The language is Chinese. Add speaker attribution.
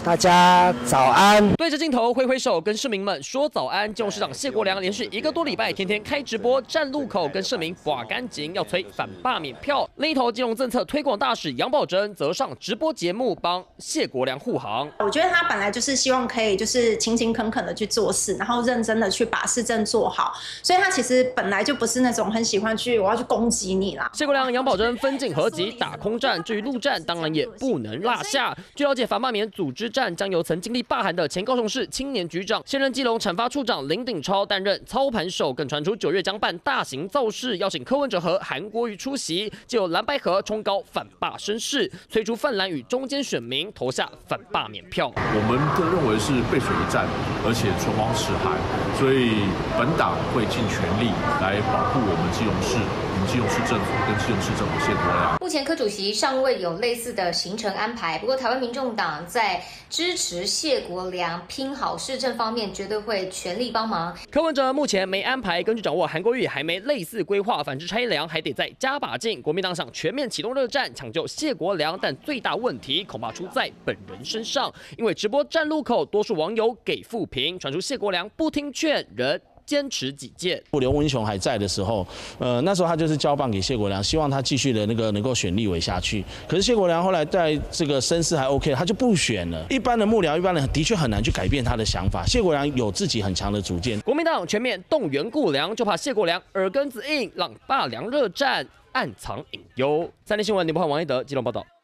Speaker 1: 大家早安！
Speaker 2: 对着镜头挥挥手，跟市民们说早安。基隆市长谢国良连续1个多礼拜，天天开直播，站路口跟市民把干净，要催反罢免票。另一头，基隆政策推广大使杨宝珍则上直播节目帮谢国良护航。
Speaker 3: 我觉得他本来就是希望可以就是勤勤恳恳的去做事，然后认真的去把市政做好，所以他其实本来就不是那种很喜欢我要去攻击你啦。
Speaker 2: 谢国良、杨宝珍分进合击打空战，至于陆战当然也不能落下。据了解，反罢免组织战将由曾经历罢韩的前高雄市青年局长、现任基隆产发处长林鼎超担任操盘手，更传出9月将办大型造势，邀请柯文哲和韩国瑜出席，就有蓝白合冲高反罢声势，催出泛蓝与中间选民投下反罢免票。
Speaker 4: 我们认为是背水一战，而且唇亡齿寒，所以本党会尽全力来保护我们基隆市。基隆市政府跟基隆市政府谢国良。
Speaker 5: 目前柯主席尚未有类似的行程安排，不过台湾民众党在支持谢国良拼好市政方面，绝对会全力帮忙。
Speaker 2: 柯文哲目前没安排，根据掌握，韩国瑜还没类似规划，反制拆梁还得再加把劲。国民党想全面启动热战，抢救谢国良，但最大问题恐怕出在本人身上，因为直播站路口，多数网友给负评，传出谢国良不听劝，人坚持己见。
Speaker 6: 刘文雄还在的时候，那时候他就是交棒给谢国良，希望他继续的能够选立委下去。可是谢国良后来在这个声势还 OK， 他就不选了。一般的幕僚，一般人的确很难去改变他的想法。谢国良有自己很强的主见。
Speaker 2: 国民党全面动员顾良，就怕谢国良耳根子硬，让罢梁热战暗藏隐忧。3立新闻，林柏汉、王一德基隆报道。